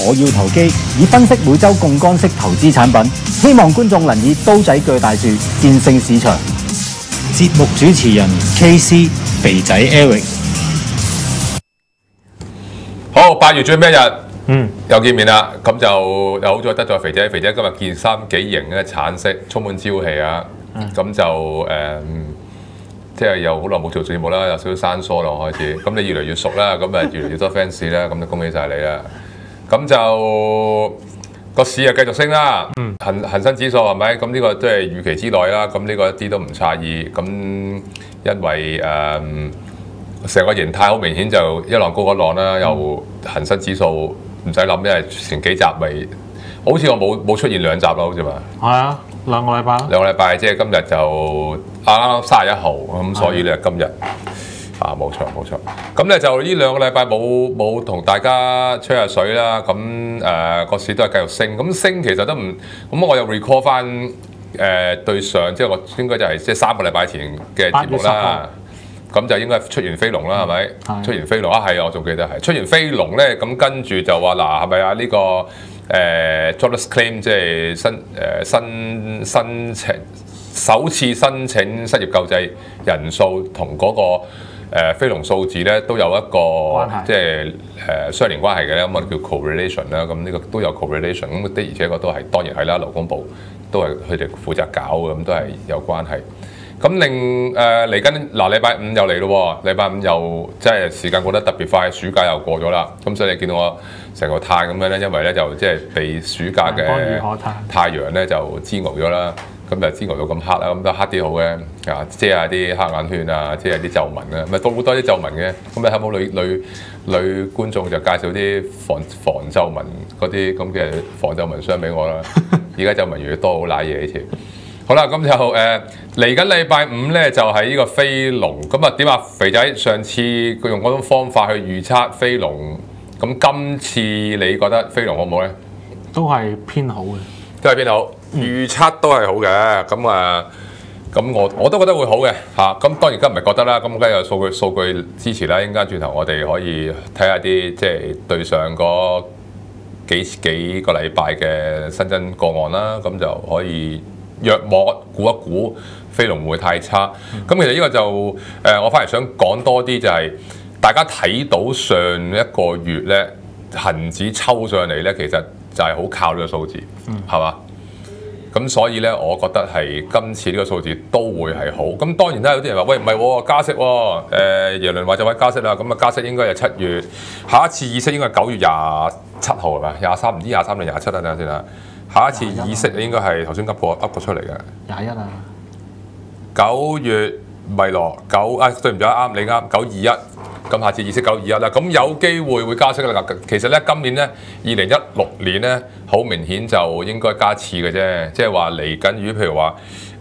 我要投機，以分析每周槓桿式投資產品，希望觀眾能以刀仔鋸大樹戰勝市場。節目主持人 KC 肥仔 Eric。 好，8月最尾一日，又見面啦。咁就又好彩得咗肥仔，肥仔今日件衫幾型咧，橙色，充滿朝氣啊！咁就即係又好耐冇做節目啦，有少少生疏啦，我開始。咁你越嚟越熟啦，咁啊越嚟越多 fans 啦，咁就恭喜晒你啦！咁就個市啊繼續升啦，恒生指數係咪？咁呢個都係預期之內啦。咁呢個一啲都唔詫異。咁因為成個形態好明顯就一浪高一浪啦。又恒生指數唔使諗，因為前幾集咪好似我冇出現2集啦，好似嘛。係啊，2個禮拜。 2個禮拜，即係今日就啱31號咁，所以咧今日。冇錯。咁咧就呢2個禮拜冇同大家吹下水啦。咁個市都係繼續升。咁升其實都唔咁，我又 recall 翻對上即係我應該就係即係3個禮拜前嘅節目啦。咁就應該出現飛龍啦，係咪？出現飛龍係我仲記得係出現飛龍咧。咁跟住就話嗱，係咪啊？呢個jobless claim 即係申請首次申請失業救濟人數同嗰個。飛龍數字咧都有一個即係相連關係嘅咧，咁我哋叫 correlation 啦。咁呢個都有 correlation， 咁的而且確都係當然係啦。勞工部都係佢哋負責搞嘅，咁都係有關係。咁嚟緊禮拜五又嚟咯，禮拜五又即係時間過得特別快，暑假又過咗啦。咁所以你見到我成個炭咁樣咧，因為咧就即係被暑假嘅太陽咧就煎熬咗啦。咁就煎熬到咁黑啦，咁都黑啲好嘅，遮下啲黑眼圈啊，遮下啲皺紋啊，咪都好多啲皺紋嘅。咁你有冇女觀眾就介紹啲防皺紋嗰啲咁嘅防皺紋霜俾我啦。而家皺紋越多，好賴嘢呢次。好啦，咁就嚟緊禮拜五咧就係呢個飛龍。咁啊點啊？肥仔上次佢用嗰種方法去預測飛龍，咁今次你覺得飛龍好唔好咧？ 都係偏好嘅。 都係偏好。預測都係好嘅，咁我都覺得會好嘅嚇。咁當然而家唔係覺得啦，咁梗係有數據支持啦。陣間轉頭我哋可以睇下啲即係對上嗰幾個禮拜嘅新增個案啦，咁就可以約莫估一估飛龍會太差。咁其實呢個就我反而想講多啲就係大家睇到上一個月咧恆指抽上嚟咧，其實就係好靠呢個數字，係嘛？咁所以咧，我覺得係今次呢個數字都會係好。咁當然啦，有啲人話：喂，唔係喎，加息喎。耶倫話就話加息啦。咁啊，加息應該係7月，下一次議息應該係9月27號係咪？23唔知23定27啊？等下先啦。下一次議息應該係頭先噏過出嚟嘅。21啊。9月咪羅9對唔住啱，你啱921。咁下次議息921啦，咁有機會加息啦。其實咧，今年咧2016年咧，好明顯就應該加次嘅啫。即係話嚟緊，如果譬如話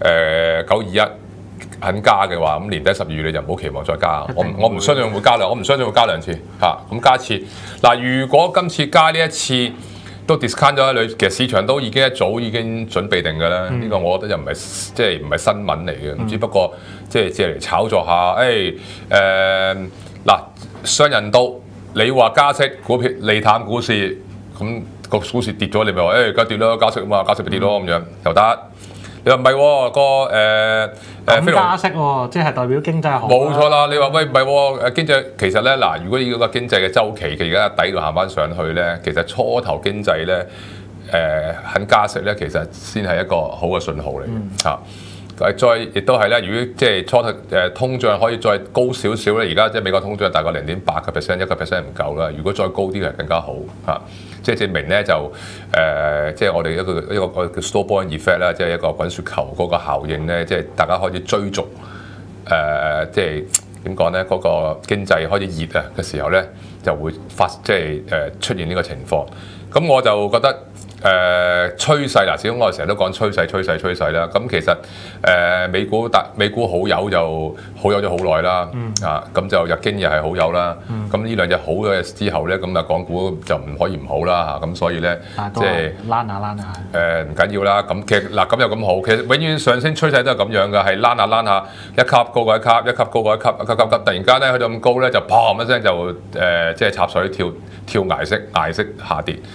921肯加嘅話，咁年底12月你就唔好期望再加。我唔相信會加我唔相信會加2次嚇。咁加次嗱，如果今次加呢一次都 discount 咗一類，其實市場都已經一早已經準備定㗎啦。呢個我覺得又唔係即係唔係新聞嚟嘅，只不過即係借嚟炒作下。嗱，雙人道，你話加息股票利淡股市，咁個股市跌咗，你咪話而家跌咯，加息啊嘛，加息咪跌咯咁樣又得。你話唔係喎，飛龍加息喎，即係代表經濟好。 冇錯啦，你話喂唔係喎，經濟其實咧嗱，如果呢個經濟嘅週期佢而家底度行翻上去咧，其實初頭經濟咧肯加息咧，其實先係一個好嘅信號嚟嘅嚇。再亦都係咧，如果即係初頭通脹可以再高少少咧，而家即係美國通脹大概0.8%、1% 唔夠啦。如果再高啲係更加好嚇，即係證明咧就即係我哋一個叫 snowball effect 啦，即係一個滾雪球嗰個效應咧，即係大家開始追逐即係點講咧，嗰個經濟開始熱啊嘅時候咧，就會即係出現呢個情況。咁我就覺得。趨勢嗱，始終我哋成日都講趨勢啦。咁其實美股好友就好友咗好耐啦，咁就日經又係好友啦。咁呢兩隻好嘅之後咧，咁啊港股就唔可以唔好啦嚇。咁所以咧，即係躝下唔緊要啦。咁其實嗱咁又咁好，其實永遠上升趨勢都係咁樣嘅，係躝下一級高過一級，一級高過一級，一級，突然間咧去到咁高咧就砰一聲就即係插水跳崖式下跌。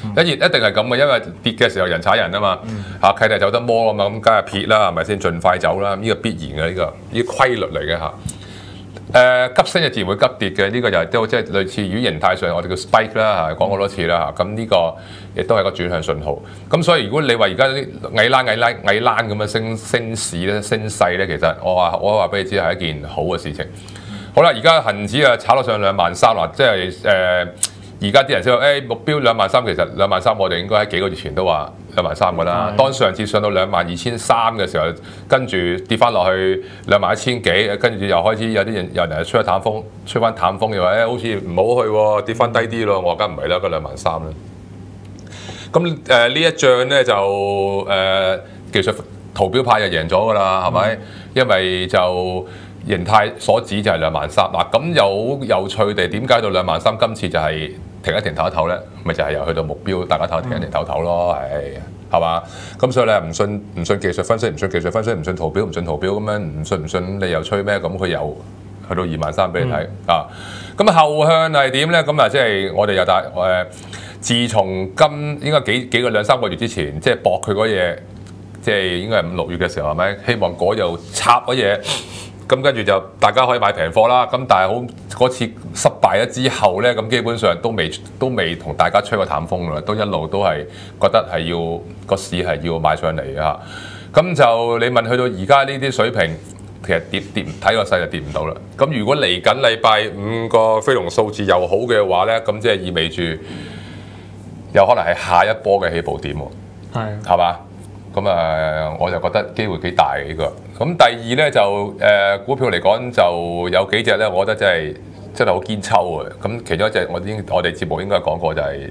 一定係咁嘅，因為跌嘅時候人踩人啊嘛，契弟走得摩啊嘛，咁梗係撇啦，係咪先？盡快走啦，呢個必然嘅呢個規律嚟嘅嚇。急升就自然會急跌嘅，呢個就係都即係類似於形態上我哋叫 spike 啦嚇，講好多次啦嚇。咁呢個亦都係個轉向信號。咁所以如果你話而家啲矮欄咁樣升市咧、升勢咧，其實我話俾你知係一件好嘅事情。好啦，而家恆指啊炒到上23,000啦，即係而家啲人先話目標23,000，其實23,000我哋應該喺幾個月前都話23,000㗎啦。當上次上到22,300嘅時候，跟住跌翻落去21,000幾，跟住又開始有人吹翻淡風，又話好似唔好去喎，跌翻低啲咯。我話梗唔係啦，嗰23,000啦。咁呢一仗咧就技術圖表派就贏咗㗎啦，係咪？因為就形態所指就係23,000嗱，咁有趣地點解到23,000今次就係停一停唞一唞咧？咪就係又去到目標，大家停一停唞唞咯，係嘛？咁所以你唔信技術分析，唔信圖表，咁樣唔信你又吹咩？咁佢又去到23,000俾你睇啊！咁後向係點咧？咁啊，即係我哋又自從應該幾個2-3個月之前，即係搏佢嗰嘢，即係應該係5-6月嘅時候係咪？希望嗰度插嗰嘢。咁跟住就大家可以買平貨啦。咁但係嗰次失敗咗之後咧，咁基本上都未同大家吹過淡風啦，都一路都係覺得係要個市係要買上嚟嘅。咁就你問去到而家呢啲水平，其實跌睇個勢就跌唔到啦。咁如果嚟緊禮拜5個非農數字又好嘅話咧，咁即係意味住有可能係下一波嘅起步點喎。係嘛？咁我就覺得機會幾大嘅呢個。咁第二咧就股票嚟講就有幾隻咧，我覺得真係好堅抽嘅。咁其中一隻我哋節目應該講過就係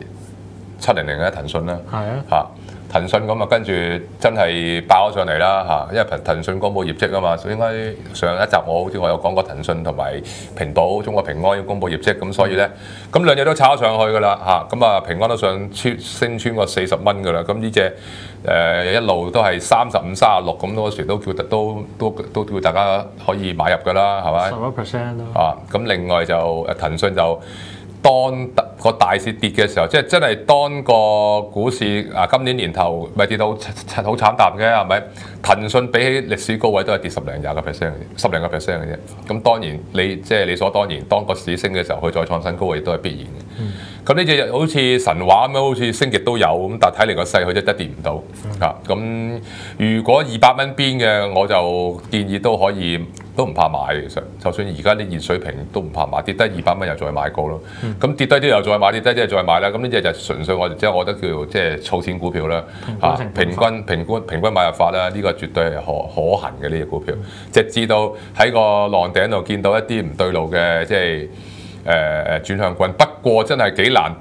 700騰訊啦。係啊。嚇，騰訊咁啊，跟住真係爆咗上嚟啦嚇，因為騰訊公佈業績啊嘛，所以應該上一集我好似我有講過騰訊同埋平保、中國平安要公佈業績，咁所以咧咁兩隻都炒咗上去㗎啦嚇，咁啊平安都升穿過40蚊㗎啦，咁呢隻一路都係35、36咁嗰時都叫大家可以買入㗎啦，係咪 ？10%咯。 啊，咁另外就騰訊就。當個大市跌嘅時候，即係真係當個股市今年年頭咪跌到好慘淡嘅，係咪？騰訊比起歷史高位都係跌10零20個 percent 嘅，10零個 percent 嘅啫。咁當然即係理所當然，當個市升嘅時候，佢再創新高位亦都係必然嘅。咁呢隻好似神話咁樣，好似升極都有咁，但係睇嚟個勢佢真係跌唔到嚇。咁如果200蚊邊嘅，我就建議都可以。都唔怕買，其實就算而家啲現水平都唔怕買，跌低200蚊又再買過咯。咁跌低啲又再買，跌低啲又再買啦。咁呢隻就純粹我覺得叫做即係儲錢股票啦。平均買入法啦，呢個絕對係可行嘅呢隻股票。直至到喺個浪頂度見到一啲唔對路嘅，即係轉向棍。不過真係幾難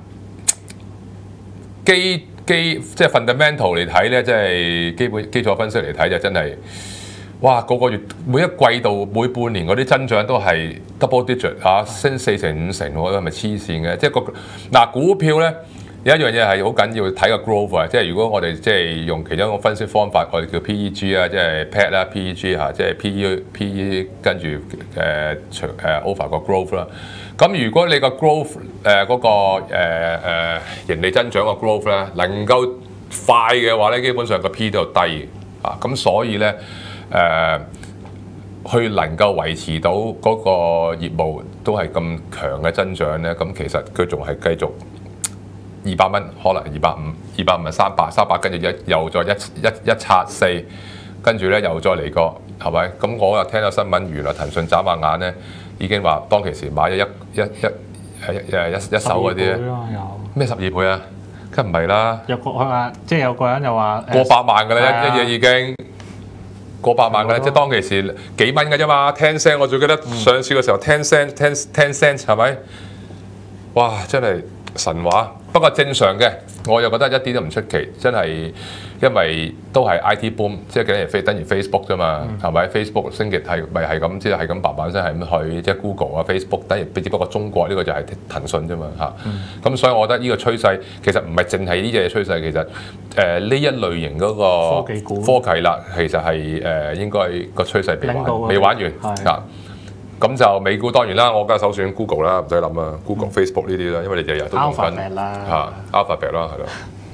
即係 fundamental 嚟睇咧，即係基礎分析嚟睇就真係。哇！個月每一季度每半年嗰啲增長都係 double digit 升4成5成，我覺得係咪黐線嘅？即係股票咧有一樣嘢係好緊要睇個 growth 啊！即係如果我哋即係用其中一個分析方法，我哋叫 PEG 啊，即係 PEG 啦 ，PEG 嚇，即係 PE 跟住over 個 growth 啦。咁如果你個 growth 嗰個盈利增長個 growth 咧能夠快嘅話咧，基本上個 P 都低啊！咁所以咧。去能夠維持到嗰個業務都係咁強嘅增長咧，咁其實佢仲係繼續200蚊，可能250係300，跟住又再174，跟住咧又再嚟過，係咪？咁我又聽到新聞，原來騰訊眨下眼咧，已經話當其時買咗一手嗰啲咧，咩12倍啊？梗唔係啦， 有個人又話過百萬㗎啦，一嘢已經。過百萬嘅咧，即係當其時幾蚊嘅啫嘛，10 cent 我最記得上市嘅時候10 cent 係咪？哇！真係神話。不過正常嘅，我又覺得一啲都唔出奇，真係因為都係 IT boom， 即係等於 Facebook 啫嘛，係咪？Facebook 升極咪係咁，即係咁嘭聲係咁去，即係 Google 啊 Facebook， 等於只不過中國呢個就係騰訊啫嘛嚇。咁所以我覺得呢個趨勢其實唔係淨係呢隻趨勢，其實呢一類型嗰個科技股科技啦，其實係應該個趨勢未玩完啊。 咁就美股當然啦，我梗係首選 Google 啦，唔使諗啊，Google、Facebook 呢啲啦，因為你日日都用緊 Alphabet 啦嚇 Alphabet 啦，係咯。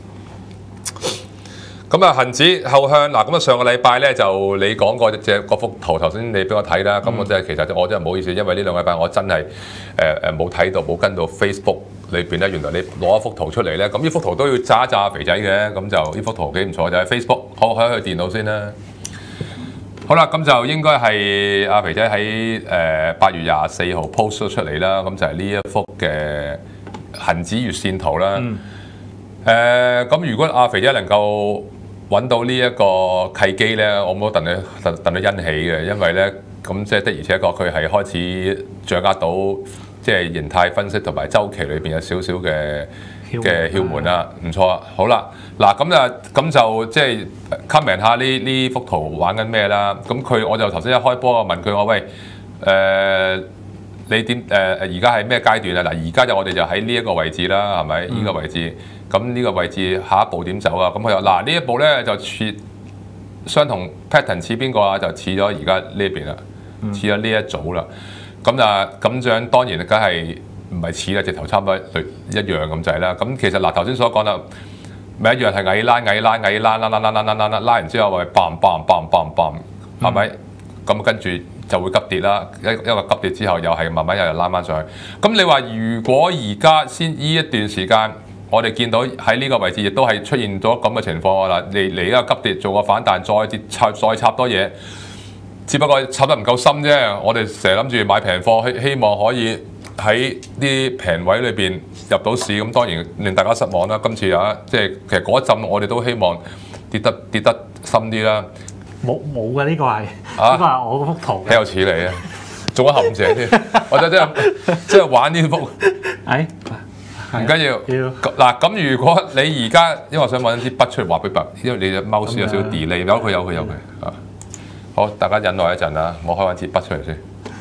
咁啊，恆指後向嗱，咁啊上個禮拜咧就你講過嗰幅圖，頭先你俾我睇啦，咁我真係其實我真係唔好意思，因為呢兩個禮拜我真係冇睇到冇跟到 Facebook 裏邊咧，原來你攞一幅圖出嚟咧，咁呢幅圖都要炸一炸肥仔嘅，咁就呢幅圖幾唔錯，就係 Facebook，好開去電腦先啦。好啦，咁就應該係阿肥仔喺8月24號 post 咗出嚟啦，咁就係呢一幅嘅恆指月線圖啦。咁如果阿肥仔能夠揾到呢一個契機咧，我冇戥佢欣喜嘅，因為咧咁即係的而且確佢係開始掌握到即係形態分析同埋週期裏邊有少少嘅竅門啦，唔錯啊！好啦，嗱咁就即係 comment 下呢幅圖玩緊咩啦？咁我就頭先一開波問佢話喂你點而家係咩階段啊？嗱，而家我哋就喺呢一個位置啦，係咪？呢個位置，咁呢個位置下一步點走啊？咁佢話嗱呢一步咧就似相同 pattern 似邊個啊？就似咗而家呢邊啦，似咗呢一組啦。咁樣當然梗係唔係似啦，直頭差唔多一樣咁滯啦。咁其實嗱頭先所講啦，咪一樣係矮拉拉完之後咪 bang 係咪？咁跟住就會急跌啦，一個急跌之後又係慢慢又拉翻上去。咁你話如果而家先呢一段時間，我哋見到喺呢個位置亦都係出現咗咁嘅情況啦，嚟一個急跌做個反彈，再跌再插多嘢，只不過插得唔夠深啫。我哋成日諗住買平貨，希望可以喺啲平位裏邊入到市，咁當然令大家失望啦。今次即係其實嗰一陣我哋都希望跌得深啲啦。 冇嘅呢個係，呢個係我嗰幅圖嘅。有似你啊，仲有陷阱添，我真係玩呢幅。唔緊要。嗱咁，如果你而家，因為我想揾啲筆出嚟畫俾白，因為你隻 mouse 有少少 delay，有佢啊。好，大家忍耐一陣啊，我開揾支筆出嚟先。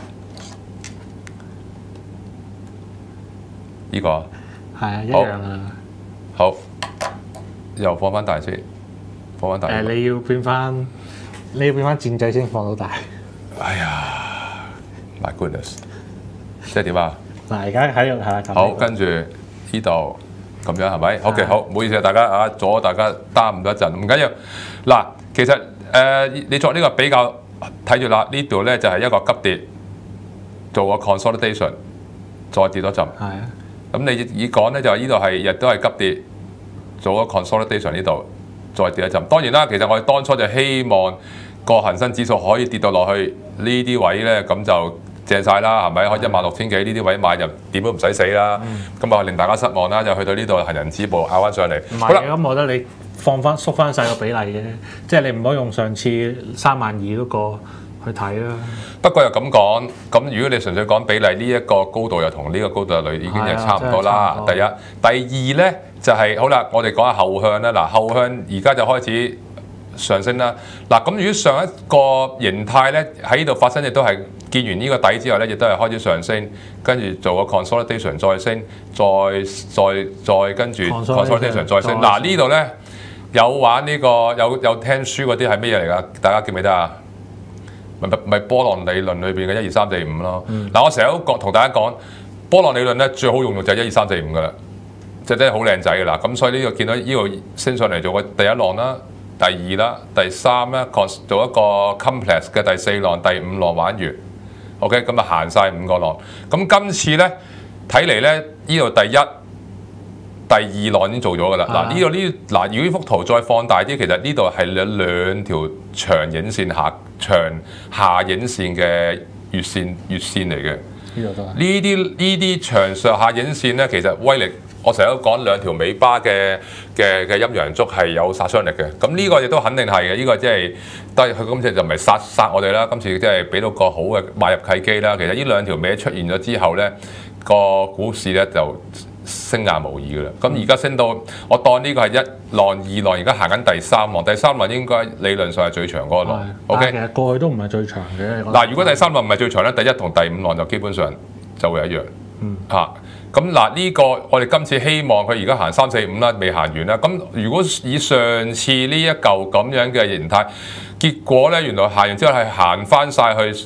呢個係啊，一樣啊。 好，又放翻大先，放翻大。 你要變翻箭仔先放到大。 哎呀 ，my goodness， 即係點啊？ 嗱，而家喺度係好，跟住呢度咁樣係咪 ？OK， 好，唔好意思啊，大家啊，阻咗大家耽誤咗一陣，唔緊要。嗱，其實你作呢個比較睇住啦，呢度咧就係一個急跌，做個 consolidation， 再跌多陣。係啊。咁你以講咧就係呢度係亦都係急跌，做個 consolidation 呢度，再跌一陣。當然啦，其實我哋當初就希望個恒生指數可以跌到落去呢啲位咧，咁就正晒啦，係咪？可以16000幾呢啲位買就點都唔使死啦。咁啊令大家失望啦，就去到呢度恆人指數拗翻上嚟。 唔係嘅，咁我覺得你縮翻細個比例嘅，即係你唔好用上次32000嗰個去睇啦。 不過又咁講，咁如果你純粹講比例，呢一個高度又同呢個高度已經係差唔多啦。第一，第二咧就係好啦，我哋講下後向啦。嗱，後向而家就開始上升啦。嗱，咁如果上一個形態咧喺呢度發生，亦都係見完呢個底之後咧，亦都係開始上升，跟住做個 consolidation 再升，再跟住 consolidation 再升。嗱，呢度咧有玩呢個有聽書嗰啲係咩嘢嚟㗎？大家記唔記得啊？咪波浪理論裏邊嘅1、2、3、4、5咯。嗱，我成日都同大家講，波浪理論咧最好用就係1、2、3、4、5㗎啦，即係真係好靚仔㗎啦。咁所以呢個見到呢個升上嚟做個第一浪啦、第二啦、第三啦，做一個 complex 嘅第4浪、第5浪玩完。OK， 咁啊行晒5個浪。咁今次咧睇嚟咧，呢度第一、第二浪已經做咗㗎啦。嗱，如果呢幅圖再放大啲，其實呢度係有兩條長影線長下影線嘅月線嚟嘅。呢啲長上下影線咧，其實威力我成日都講兩條尾巴嘅陰陽燭係有殺傷力嘅。咁呢個亦都肯定係嘅。呢個即係都係佢今次就唔係殺我哋啦。今次即係俾到個好嘅買入契機啦。其實呢兩條尾出現咗之後咧，個股市咧就升壓無疑㗎啦。咁而家升到我當呢個係1浪、2浪，而家行緊第3浪。第3浪應該理論上係最長嗰個浪。OK， 其實過去都唔係最長嘅。 嗱，如果第3浪唔係最長咧，第1同第5浪就基本上就會一樣。咁嗱，呢個我哋今次希望佢而家行3、4、5啦，未行完啦。咁如果以上次呢一嚿咁樣嘅形態，結果咧原來行完之後係行翻晒去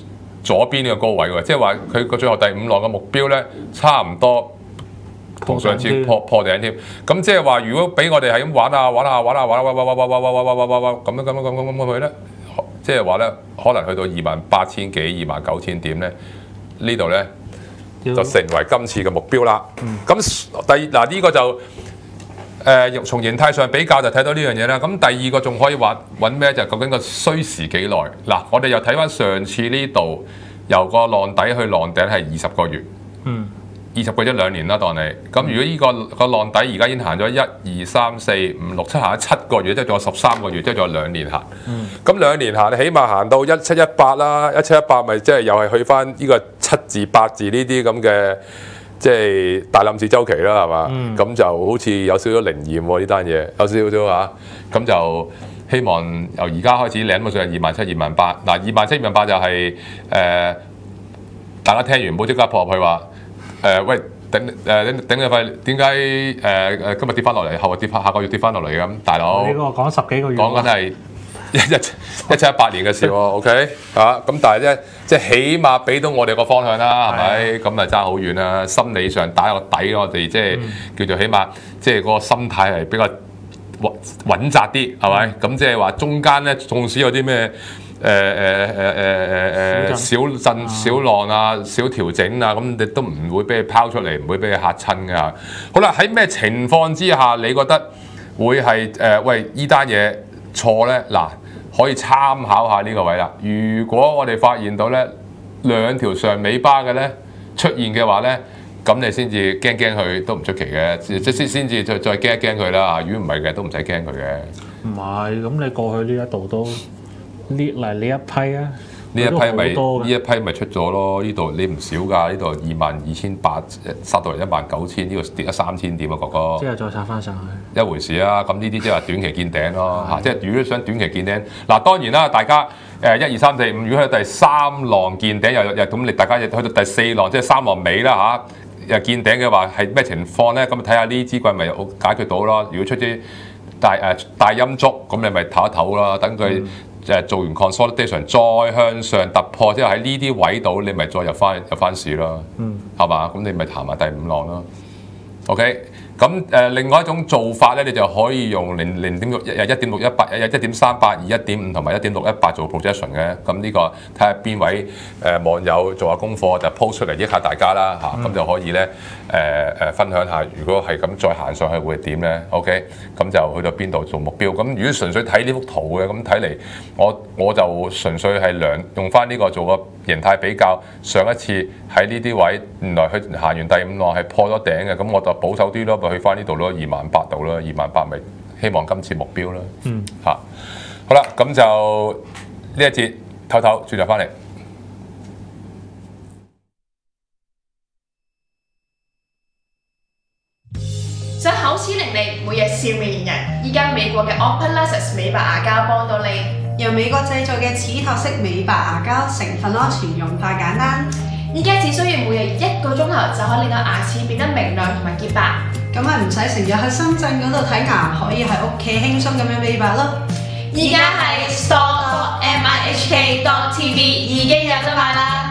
左邊呢個高位喎，即係話佢個最後第5浪嘅目標咧，差唔多同上次破頂添。咁即係話，如果俾我哋係咁玩咁去咧，即係話咧，可能去到28,000幾、29,000點咧，呢度咧就成為今次嘅目標啦。咁呢個就從形態上比較就睇到呢樣嘢啦。咁第二個仲可以揾咩？就究竟個需時幾耐？嗱，我哋又睇翻上次呢度由個浪底去浪頂係20個月。20個月1-2年啦，當你咁。如果呢個浪底而家已經行咗1、2、3、4、5、6、7行咗7個月，即係仲有13個月，即係仲有2年行。咁2年行，你起碼行到17、18啦，17、18咪即係又係去翻呢個7字8字呢啲咁嘅，即係大冧市週期啦，係嘛？咁就好似有少少靈驗喎呢單嘢，有少少嚇。咁就希望由而家開始領到上27,000、28,000。嗱，27,000、28,000就係大家聽完唔好即刻撲入去話。喂，頂你肺，點解今日跌翻落嚟，後日下個月跌翻落嚟嘅咁，大佬？呢個講10幾個月， 講緊係17、18年嘅事喎，OK 咁但係咧，即係起碼俾到我哋個方向啦，係咪？咁啊爭好遠啦，心理上打個底，我哋即係叫做起碼，即係嗰個心態係比較穩紮啲，係咪？咁即係話中間咧，縱使有啲咩？小震小浪啊，小調整啊，咁你都唔會俾你拋出嚟，唔會俾你嚇親㗎。好啦，喺咩情況之下你覺得會係喂呢單嘢錯咧？嗱，可以參考下呢個位啦。如果我哋發現到咧2條上尾巴嘅咧出現嘅話咧，咁你先至驚佢都唔出奇嘅，即先至再驚一驚佢啦。如果唔係嘅，都唔使驚佢嘅。 唔係，咁你過去呢一度都。列嚟呢一批啊， 呢一批咪出咗咯？呢度你唔少㗎，呢度22,800殺到嚟19,000，呢度跌咗3,000點啊，哥哥。 之後再殺翻上去。 一回事啊，咁呢啲即係短期見頂咯嚇，即係如果想短期見頂，嗱當然啦，大家1、2、3、4、5，如果去第3浪見頂又咁，你大家去到第4浪，即係3浪尾啦嚇，又見頂嘅話係咩情況咧？咁睇下呢支棍咪解決到咯。如果出啲大陰燭，咁你咪唞一唞啦，等佢。做完 consolidation 再向上突破，之後喺呢啲位度，你咪再入翻市咯，係嘛？咁你咪行埋第5浪咯。OK， 咁另外一種做法咧，你就可以用1.618、1.382、1.5同埋1.618做 projection 嘅。咁呢個睇下邊位網友做下功課就 post 出嚟益下大家啦嚇，咁就可以咧分享下，如果係咁再行上去會點咧 ？OK， 咁就去到邊度做目標？咁如果純粹睇呢幅圖嘅，咁睇嚟我就純粹係用翻呢個做個形態比較。上一次喺呢啲位，原來佢行完第5浪係破咗頂嘅，咁我就保守啲咯，咪去翻呢度咯，28,000度咯，28,000咪希望今次目標啦。好啦，咁就呢一節唞，轉頭翻嚟。 想口齒伶俐，每日笑面迎人，依家美國嘅 Openlexus 美白牙膠幫到你。 由美國製造嘅齒托式美白牙膠，成分安全，用法簡單。 依家只需要每日1個鐘頭就可以令到牙齒變得明亮同埋潔白。 咁咪唔使成日去深圳嗰度睇牙，可以喺屋企輕鬆咁樣美白咯。 依家喺 store.mihk.tv 已經有得買啦。